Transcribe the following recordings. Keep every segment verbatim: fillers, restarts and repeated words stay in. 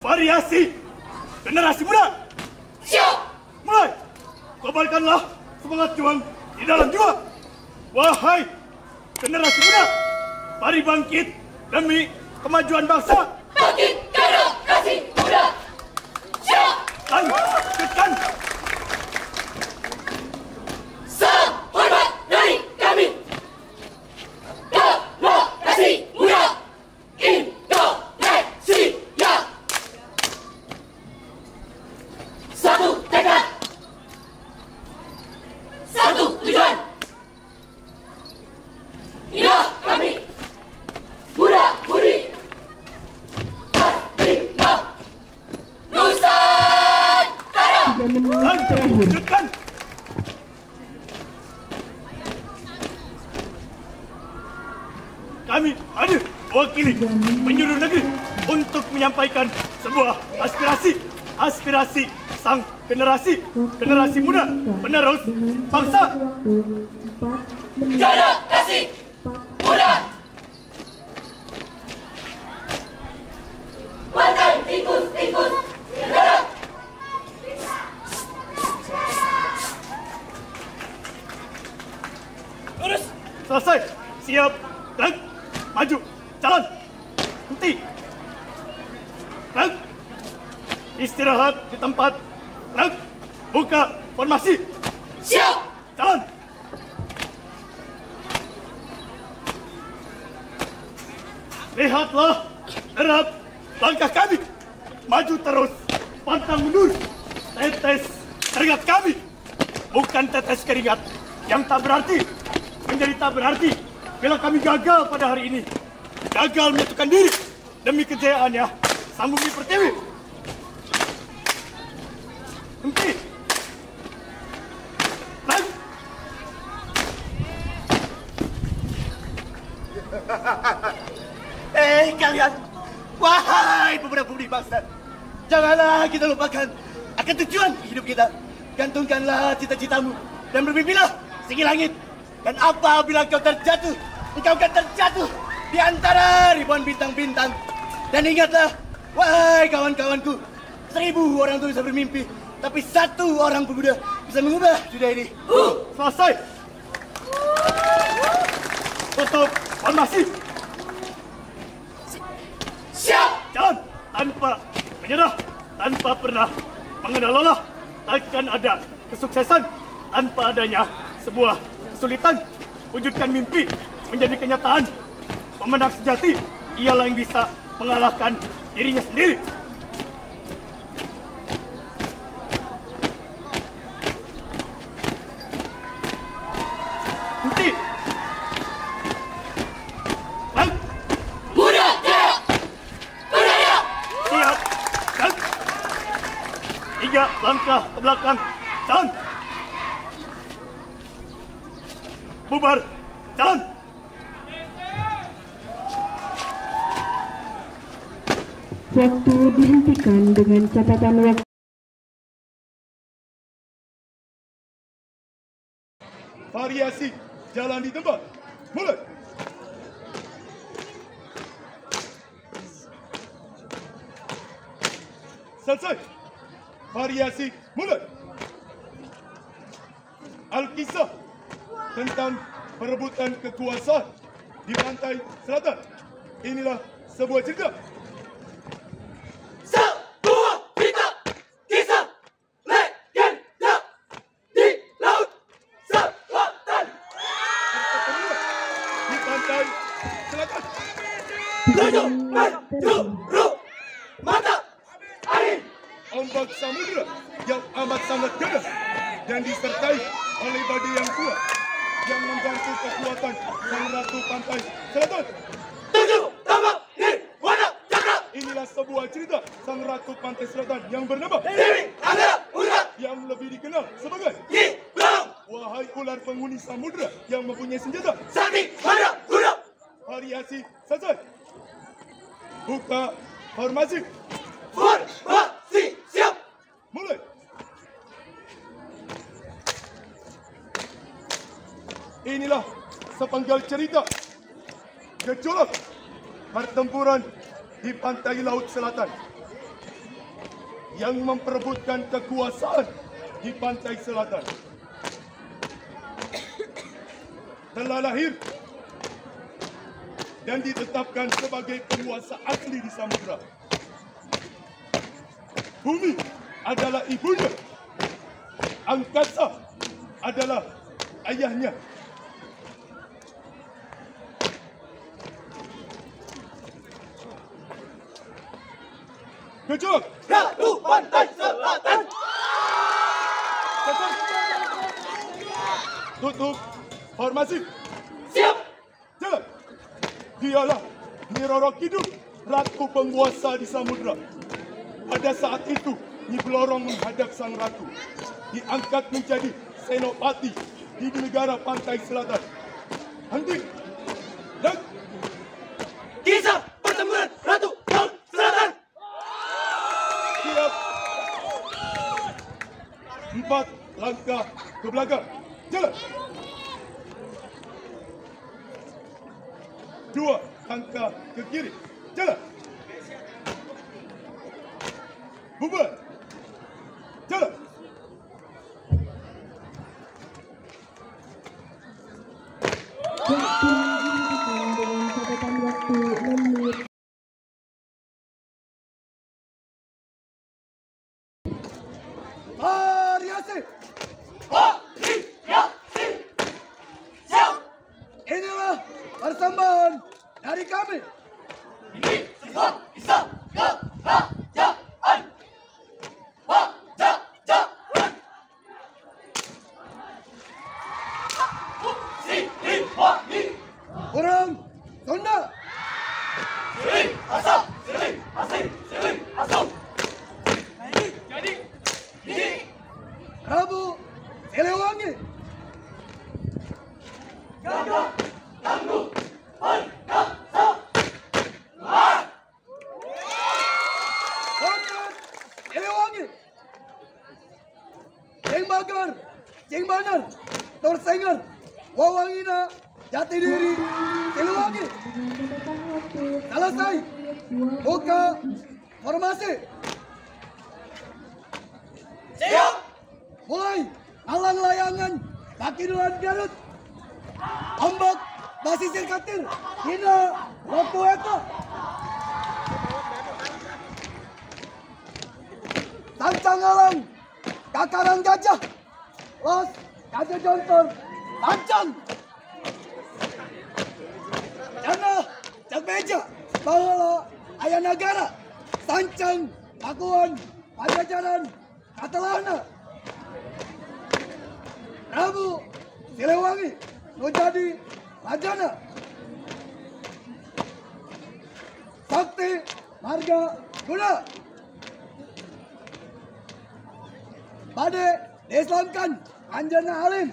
Variasi generasi muda. Siap. Mulai. Kobarkanlah semangat juang di dalam jiwa. Wahai generasi muda, mari bangkit demi kemajuan bangsa. Bangkit generasi muda. Siap. Lanjutkan. Salam hormat dari kami. Generasi muda Indonesia. Satu tekad, satu tujuan. Inilah kami, muda-mudi Bina Nusantara. Lanjutkan. Kami hadir mewakili penjuru negeri untuk menyampaikan sebuah aspirasi, aspirasi sang generasi, generasi muda penerus bangsa. Generasi muda. Bantai tikus-tikus negara. Lurus. Selesai. Siap. Gerak. Maju. Jalan. Henti. Gerak. Istirahat di tempat. Gerak. Buka formasi. Siap. Jalan. Lihatlah. Derap langkah kami. Maju terus. Pantang mundur. Tetes keringat kami. Bukan tetes keringat yang tak berarti. Menjadi tak berarti bila kami gagal pada hari ini. Gagal menyatukan diri demi kejayaannya sang bumi pertiwi. Henti. Naik. Eh kalian, wahai pemuda-pemudi bangsa, janganlah kita lupakan akan tujuan hidup kita. Gantungkanlah cita-citamu dan bermimpilah tinggi langit. Dan apabila kau terjatuh, engkau akan terjatuh di antara ribuan bintang-bintang. Dan ingatlah, wahai kawan-kawanku, seribu orang itu bisa bermimpi, tapi satu orang pemuda bisa mengubah dunia ini. Uh, selesai. Tutup formasi. Siap. Jalan tanpa menyerah, tanpa pernah mengenal lelah. Takkan ada kesuksesan tanpa adanya sebuah kesulitan. Wujudkan mimpi menjadi kenyataan. Pemenang sejati ialah yang bisa mengalahkan dirinya sendiri. Henti. Lang. Muda jaya. Berdaya. Siap. Lang. Tiga langkah ke belakang. Jalan. Bubar. Jalan. Waktu dihentikan dengan catatan waktu. Variasi jalan di tempat. Mulai. Selesai. Variasi mulai. Alkisah tentang perebutan kekuasaan di pantai selatan. Inilah sebuah cerita. Sebuah cerita kisah legenda di laut selatan. Di pantai selatan. Tujuh penjuru mata angin. Ombak samudera yang amat sangat gagah dan disertai oleh badai yang kuat yang membantu kekuatan sang ratu pantai selatan. Tujuh tambah nirwana cakra. Inilah sebuah cerita sang ratu pantai selatan yang bernama Dewi Anggara Udara. yang lebih dikenal sebagai Nyi Blong. wahai ular penghuni samudera yang mempunyai senjata. Sakti Mandra Guna. Variasi selesai. Buka formasi. Formasi siap. Mulai. Inilah sepenggal cerita gejolak pertempuran di pantai laut selatan. yang memperebutkan kekuasaan di pantai selatan telah lahir dan ditetapkan sebagai penguasa asli di samudera. Bumi adalah ibunya, angkasa adalah ayahnya. Kejut! Ratu Pantai Selatan. Tutup formasi. Siap. Jalan. Dialah Nyi Roro Kidul, ratu penguasa di samudera. Pada saat itu, Nyi Blorong menghadap sang ratu, diangkat menjadi senopati di negara pantai selatan. Henti. Dan Kisah pertempuran Ratu Laut Selatan. siap. Empat langkah ke belakang. Jalan. Dua langkah ke kiri. Jalan. Bubar. Jalan. Waktu dihentikan dengan catatan waktu enam menit. Variasi. Variasi. Siap. Inilah persembahan dari kami. Ini semua bisa kerajaan. Pajajaran. Siliwangi. Orang Sunda. Siling asap. Siling asing. Siling asap. Jadi. Jadi. Prabu Siliwangi. Gagah. Tangguh. Perkasa. Wah. Pangkat Siliwangi. Ceng Bagar, Ceng Banar, Torsenger, Wawangina, Jati Diri, Siliwangi. Selesai. Buka formasi. Siap. Mulai alang layangan kaki duluan Garut. Ombak basisir katil. Hina Roto Eka. Tancang alang kakaran gajah. Los gajah jontor. Tancang. Jana jak meja. Bahala ayah negara. Tancang Pakuan Pajajaran Katalana. Prabu Siliwangi menjadi Rajana. Sakti Marga Guna. Bade diislamkan Anjana Halim.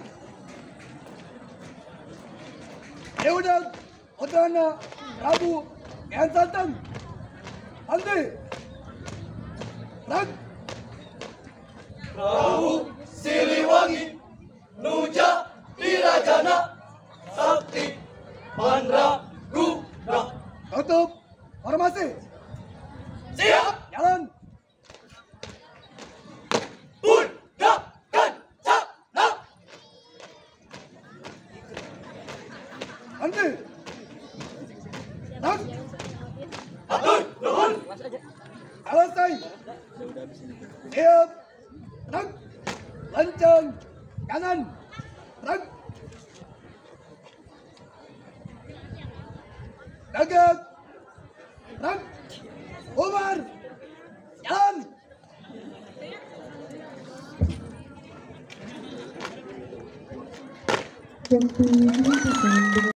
Deudang Utrana Prabu Kian Santang. Henti. Rang. Prabu Siliwangi. Nuja Dirajana. Sakti Mandraguna. Tutup formasi. Siap. Jalan. Undangkan cana. Henti. Rang. Atur nuhun. Selesai. Siap. Rang. Lencang. Kanan. Rang. Gagak. Rang. Umar. Jalan. Waktu dihentikan dengan